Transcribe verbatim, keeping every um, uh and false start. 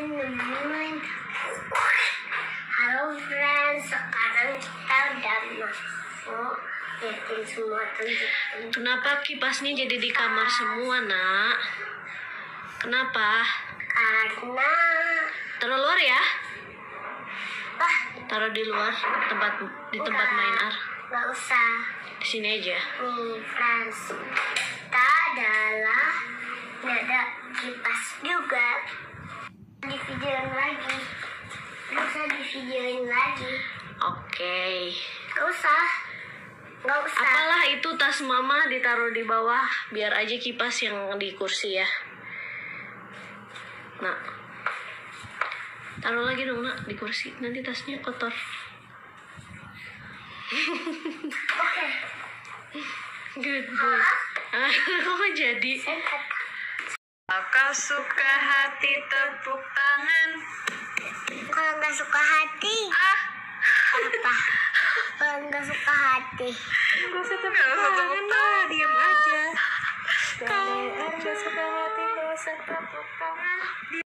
nemuin. Halo friends, sekarang kita udah masuk. Lihatin semua tunjukin. Kenapa kipasnya jadi di kamar semua, Nak? Kenapa? Karena Taruh luar ya? ah Taruh di luar tempat di tempat main Ar. nggak usah. Di sini aja. Nih friends, kita adalah nggak ada kipas juga. Di videoin lagi, nggak usah di videoin lagi. Oke. Nggak usah, nggak usah. Apalah itu tas mama ditaruh di bawah, biar aja kipas yang di kursi ya. Nak, taruh lagi dong Nak di kursi, nanti tasnya kotor. Oke. Good boy. Ah, kok jadi? Kakak suka hati tepuk tangan. Kalau nggak suka hati, Ah, apa? Kalau nggak suka hati, nggak usah tepuk tangan lah, diam aja. Kalau aja suka hati, nggak usah tepuk tangan.